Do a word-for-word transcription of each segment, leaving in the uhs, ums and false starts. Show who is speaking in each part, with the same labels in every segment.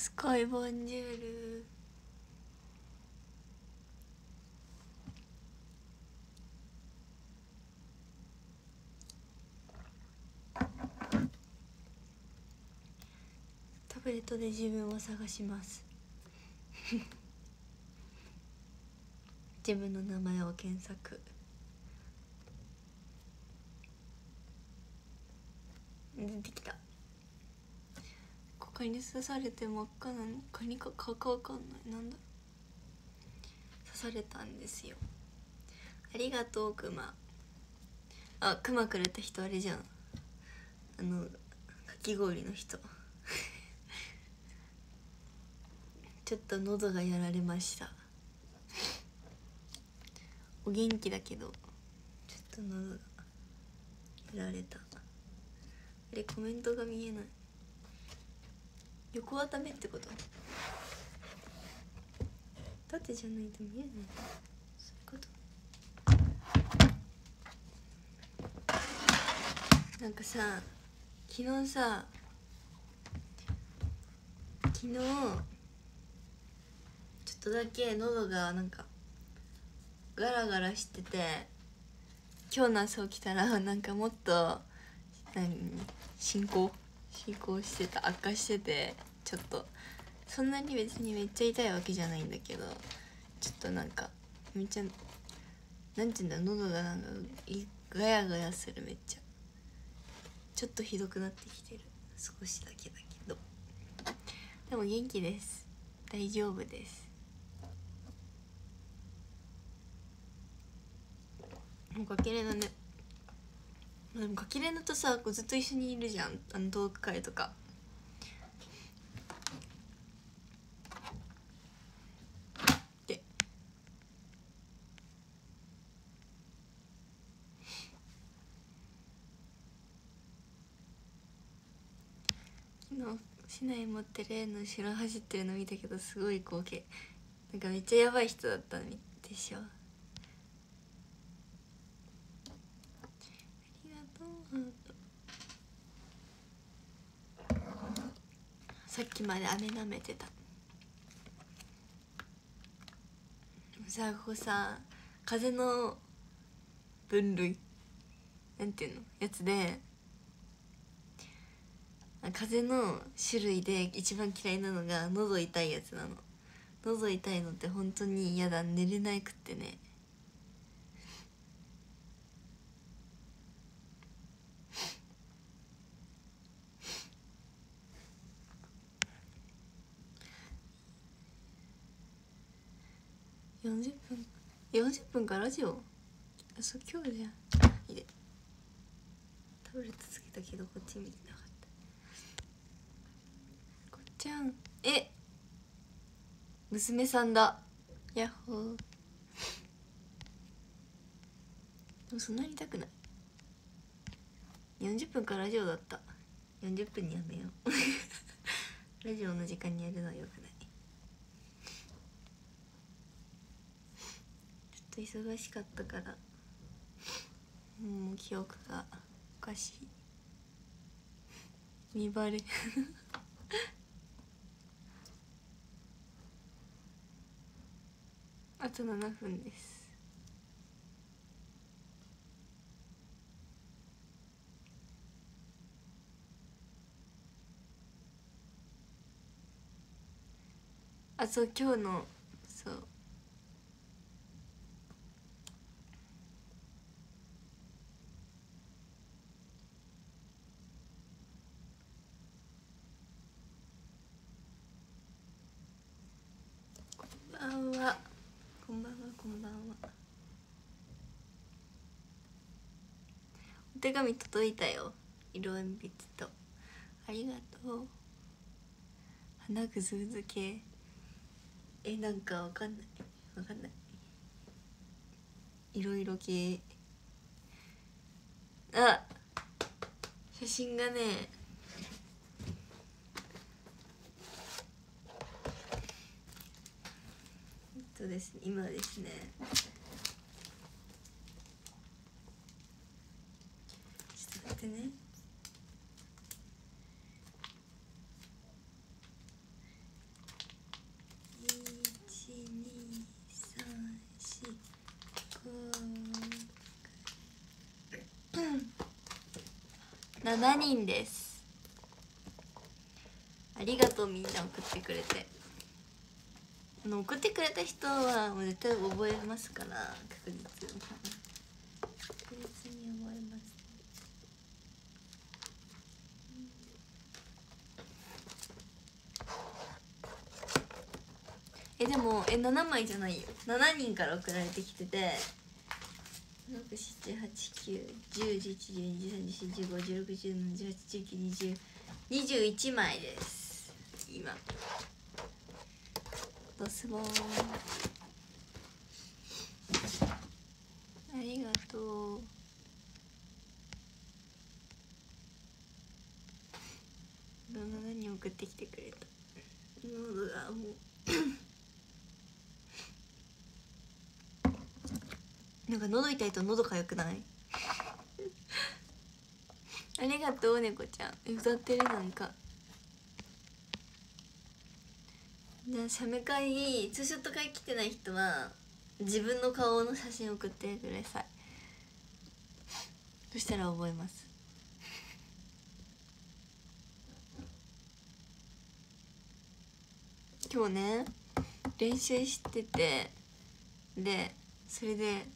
Speaker 1: スカイボンジュール。タブレットで自分を探します自分の名前を検索。出てきた。蚊に刺されて真っ赤なの。蚊にか蚊かわかんない。なんだ、刺されたんですよ。ありがとうクマ。あ、クマくれた人あれじゃん、あのかき氷の人ちょっと喉がやられました。お元気だけどちょっと喉がやられた。あれ、コメントが見えない。横はダメってこと？縦じゃないと見えない。そういうこと。なんかさ、昨日さ昨日ちょっとだけ喉がなんかガラガラしてて、今日の朝起きたらなんかもっと何進行進行してた、悪化してて、ちょっとそんなに別にめっちゃ痛いわけじゃないんだけど、ちょっとなんかめっちゃなんていうんだ、喉がなんかガヤガヤする。めっちゃちょっとひどくなってきてる。少しだけだけど、でも元気です。大丈夫です。もうかきれなね。でもかきれなとさ、こうずっと一緒にいるじゃん、あのトーク会とか。で昨日市内持ってレーンの後ろ走ってるの見たけど、すごい光景。なんかめっちゃやばい人だったでしょ。ありがとう。さっきまで飴舐めてた。さ、ここさ、風の分類なんていうのやつで、風の種類で一番嫌いなのが喉痛いやつなの。喉痛いのって本当に嫌だ。寝れないくってね。よんじゅっぷんよんじゅっぷんかラジオ。あ、そう、今日じゃん。いいで、タブレットつけたけどこっち見てなかった。こっちゃん、え、娘さんだ。ヤッホー。でもそんなに痛くない。よんじゅっぷんからラジオだった。よんじゅっぷんにやめようラジオの時間にやるのはよくない。ちょっと忙しかったから、もう記憶がおかしい。見バレあとななふんです。あ、そう、今日の、そう、こんばんは。こんばんは、こんばんは。お手紙届いたよ。色鉛筆と。ありがとう。花ぐずぐず系。え、なんかわかんない。わかんない。いろいろ系。あ、写真がね、えっとですね、今ですね、ちょっと待ってね。 しちにんです。ありがとう、みんな送ってくれて。あの送ってくれた人はもう絶対覚えますから、確実確実に覚えます。えでもえななまいじゃないよ、しちにんから送られてきてて、ろく、なな、はち、きゅう、じゅう、じゅういち、じゅうに、じゅうさん、じゅうよん、じゅうご、じゅうろく、じゅうなな、じゅうはち、じゅうきゅう、にじゅう、にじゅういちまいです。今ドスボーン、ありがとう。ななにん送ってきてくれた。喉がもうなんか喉痛いと喉かゆくないありがとう猫ちゃん、歌ってる。なんかじゃあ写メ会、ツーショット会来てない人は自分の顔の写真送ってください。そしたら覚えます。今日ね練習してて、でそれで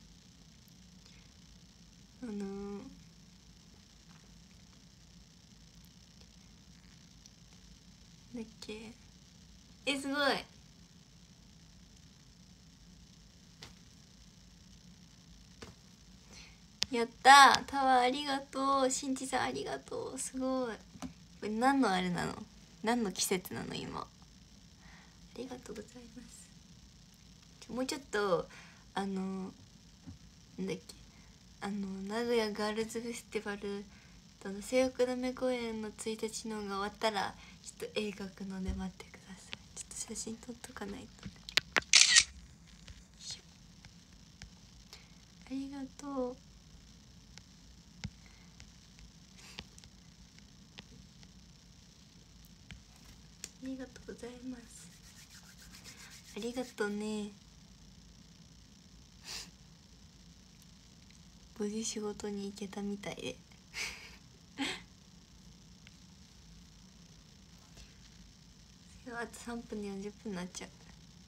Speaker 1: あのー、だっけえすごいやったー。タワーありがとう。しんちさんありがとう。すごい。これ何のあれなの、何の季節なの今。ありがとうございます。もうちょっとあのなんだっけ、あの名古屋ガールズフェスティバルとの性欲ダメ公演のついたちのが終わったらちょっと絵描くので待ってください。ちょっと写真撮っとかないと。ありがとう。ありがとうございます。ありがとうね。無事仕事に行けたみたいであとさんぷんでよんじゅっぷんになっちゃ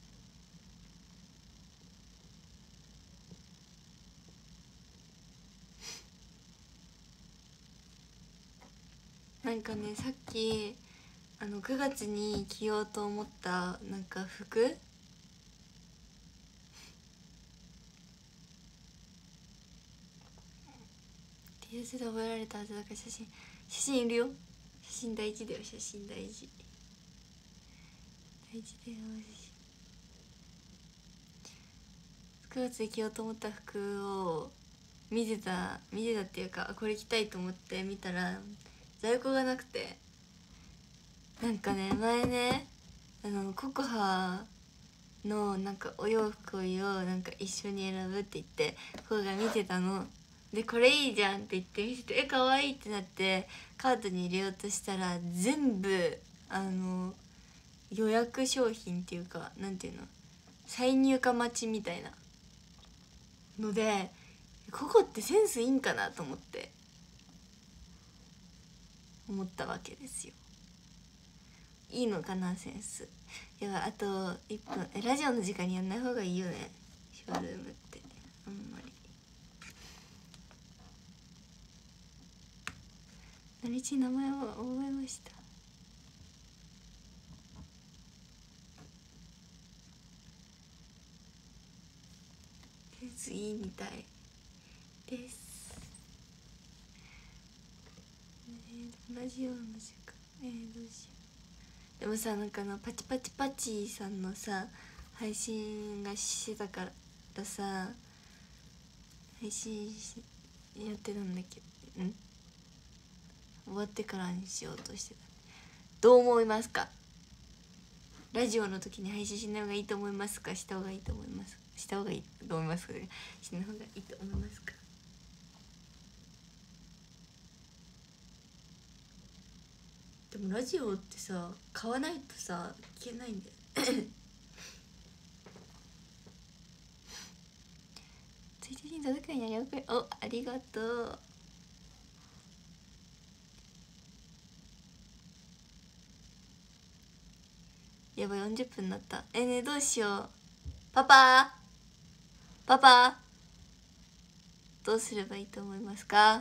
Speaker 1: う。なんかねさっきあのくがつに着ようと思ったなんか服、Tシャツで覚えられたはずだから、写真写真いるよ。写真大事だよ。写真大事大事だよ。くがつで着ようと思った服を見てた見てたっていうか、これ着たいと思って見たら在庫がなくて、なんかね前ねあのココハのなんかお洋服をなんか一緒に選ぶって言ってココが見てたので、これいいじゃんって言って見せて、えかわいいってなってカートに入れようとしたら全部あの予約商品っていうか、なんていうの、再入荷待ちみたいなので、ココってセンスいいんかなと思って思ったわけですよ。いいのかなセンス。いやあといっぷん、えラジオの時間にやんない方がいいよね、ショールームってあんまり。何日名前を覚えました。センスいいみたいです、えー、ラジオの時間えー、どうしよう。でもさなんかあのパチパチパチさんのさ配信がしてたからさ、配信しやってたんだけど、ん終わってからにしようとしてた。どう思いますか。ラジオの時に配信しない方がいいと思いますか、した方がいいと思いますした方がいいと思いますか、しない方がいいと思いますか。でもラジオってさ買わないとさ聞けないんだよついてに届くようになりおく。おありがとう。 やばい、よんじゅっぷんになった。えね、どうしよう。パパパパどうすればいいと思いますか？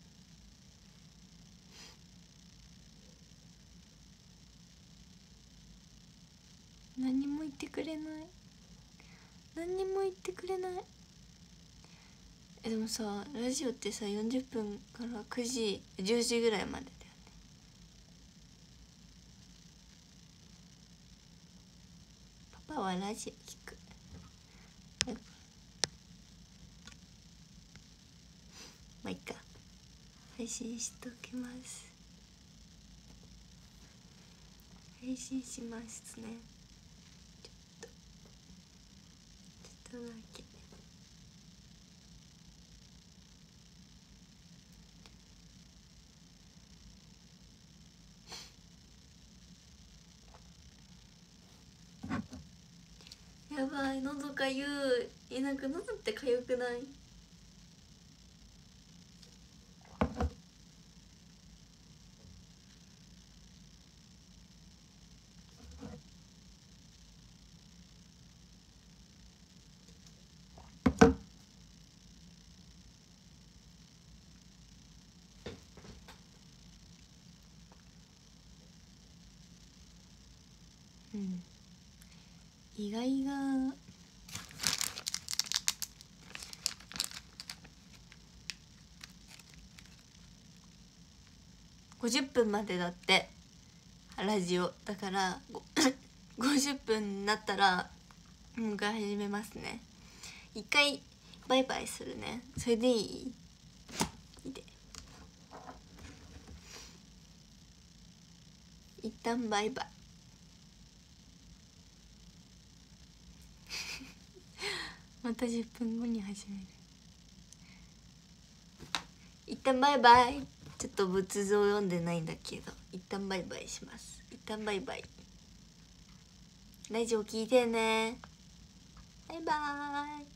Speaker 1: 何も言ってくれない。何にも言ってくれない。えでもさ、ラジオってさよんじゅっぷんからくじじゅうじぐらいまでだよね。パパはラジオ聞く。まあいっか、配信しときます。配信しますね。ちょっとちょっとだけ。やばい、喉かゆい。え、なんか喉ってかゆくない？うん、意外がごじゅっぷんまでだって、ラジオだからごじゅっぷんになったらもう一回始めますね。一回バイバイするね。それでいい？いいで。一旦バイバイまたじゅっぷんごに始める。一旦バイバイ。ちょっと仏像読んでないんだけど、一旦バイバイします。一旦バイバイ。ラジオ聞いてね。バイバイ。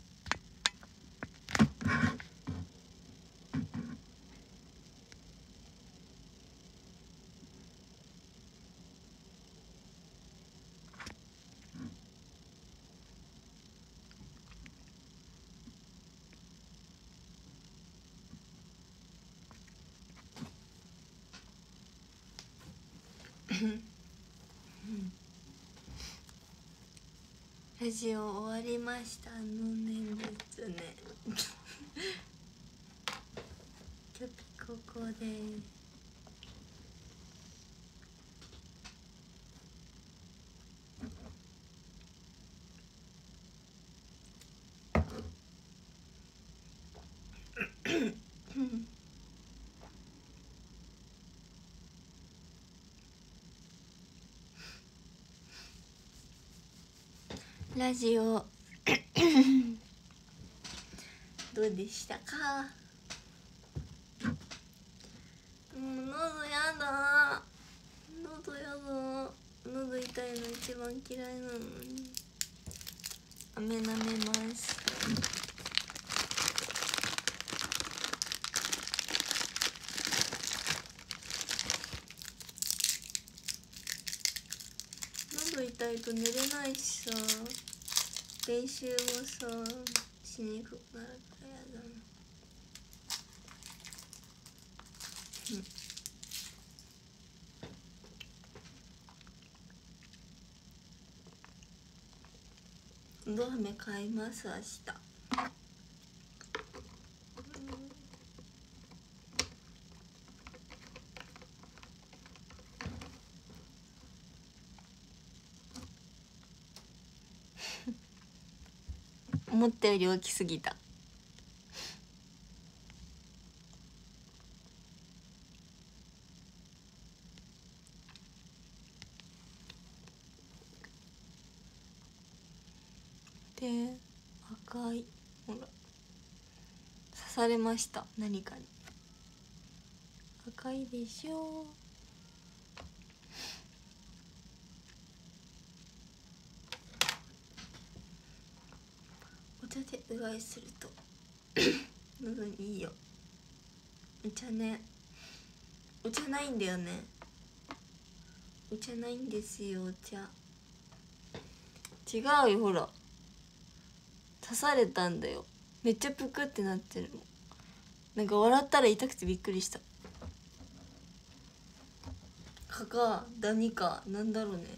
Speaker 1: ラジオ終わりましたの念仏ねキャピここです。ラジオどうでしたか？もう喉やだ、喉やだ、喉痛いの一番嫌いなのに。飴舐めます。喉痛いと寝れないしさ、練習もさしにくくなるからやだな。うん、ど飴買います明日。思ったより大きすぎた。で、赤い、ほら刺されました、何かに。赤いでしょ。お茶でうがいすると喉にいいよ。お茶ね、お茶ないんだよね。お茶ないんですよ、お茶。 違うよ、ほら刺されたんだよ。めっちゃぷくってなってるもん。なんか笑ったら痛くてびっくりした。かかダニかなんだろうね。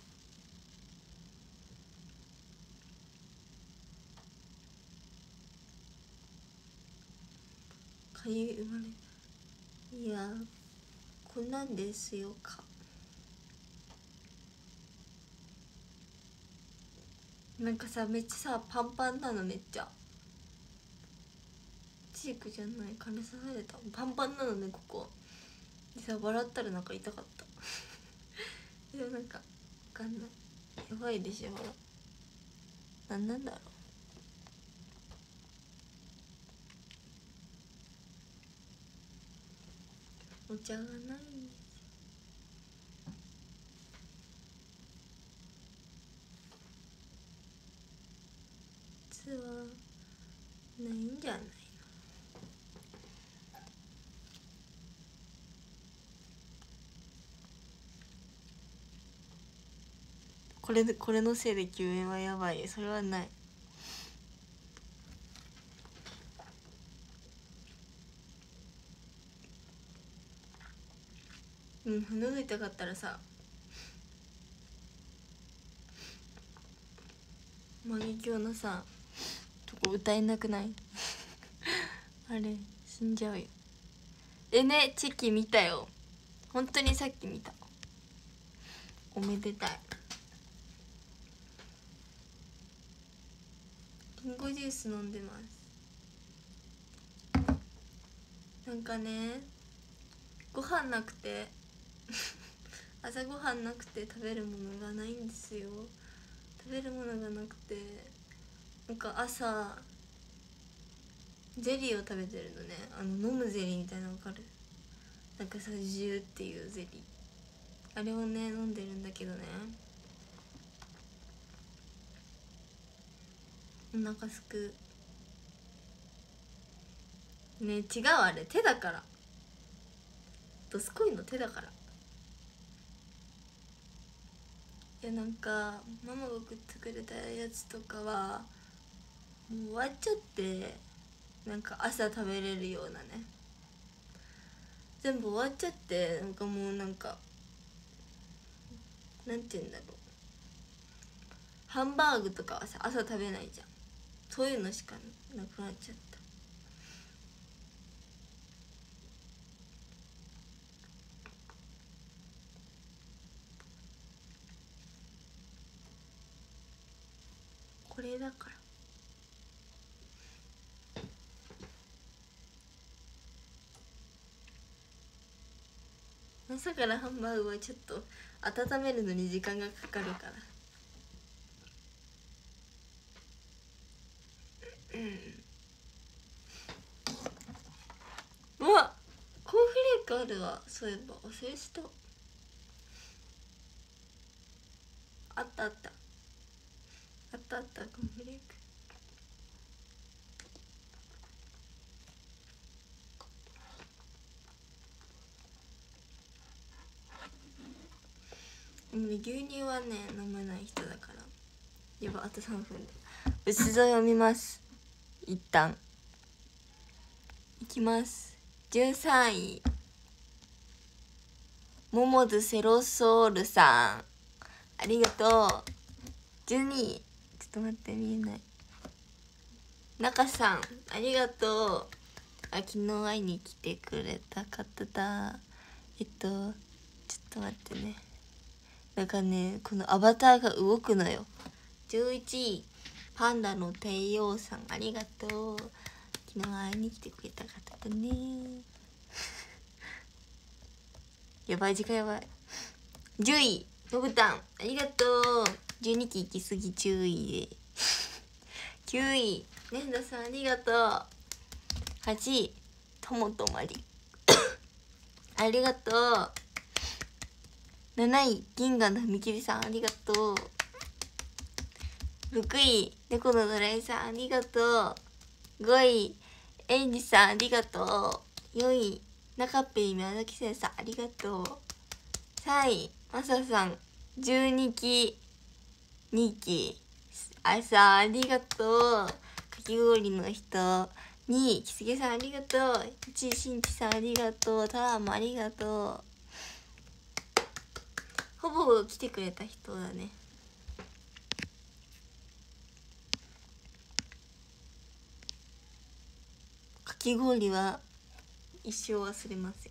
Speaker 1: かゆい生まれ。いやこんなんですよか。なんかさめっちゃさパンパンなの。めっちゃチークじゃない、金刺された。パンパンなのねここでさ。笑ったらなんか痛かったでもなんかわかんない。やばいでしょ。ほらなんなんだろう。お茶がないんですよ。実はないんじゃないの。これでこれのせいで救援はやばい。それはない。うん、喉痛かったらさマギキョのさとこ歌えなくないあれ死んじゃうよ。えね、チキ見たよ。本当にさっき見た。おめでたい。リンゴジュース飲んでます。なんかねご飯なくて朝ごはんなくて食べるものがないんですよ。食べるものがなくてなんか朝ゼリーを食べてるのね。あの飲むゼリーみたいなの分かる？なんかさジューっていうゼリー、あれをね飲んでるんだけどね、お腹すく。ね違う、あれ手だから。どすこいの手だから。いやなんかママが送ってくれたやつとかはもう終わっちゃって、なんか朝食べれるようなね全部終わっちゃって、なんかもうなんかなんて言うんだろう、ハンバーグとかはさ朝食べないじゃん。そういうのしかなくなっちゃった。これだから。朝からハンバーグはちょっと温めるのに時間がかかるから。うん。うわ、コーンフレークあるわ。そういえば忘れした。あったあったあったあった、コーンフレーク。うん、牛乳はね飲まない人だから。やば、あとさんぷんで薄添を見ます。一旦いきます。じゅうさんいモモズセロソールさんありがとう。じゅうにいちょっと待って見えない、中さんありがとう。あ、昨日会いに来てくれた方だ。えっとちょっと待ってね、なんかねこのアバターが動くのよ。じゅういちいパンダの帝王さんありがとう。昨日会いに来てくれた方だねやばい時間やばい。じゅういのぶたんありがとう。じゅうにき行き過ぎ注意できゅういねんださんありがとう。はちいともとまりありがとう。なない銀河の踏切さんありがとう。ろくい猫のドラえさんありがとう。ごいエンジさんありがとう。よんい中っぺい宮崎せんさんありがとう。さんいまささんじゅうにきにきあさありがとう。かき氷の人にきすげさんありがとう。いちしんちさんありがとう。タラもありがとう。ほぼほぼ来てくれた人だね。かき氷は一生忘れません。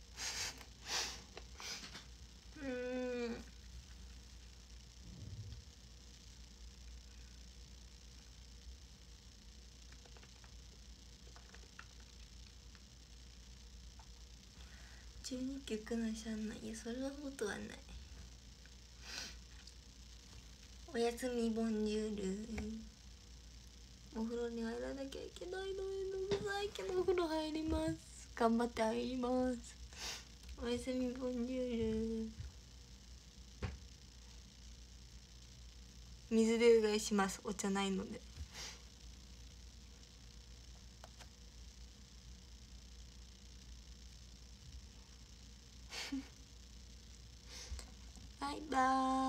Speaker 1: うん。じゅうにきゅくのしゃんない。いやそんなことはない。おやすみボンジュール。お風呂に入らなきゃいけないのめんどくさいけどお風呂入ります。頑張って入ります。おやすみボンジュール。水でうがいします。お茶ないので。バイバーイ。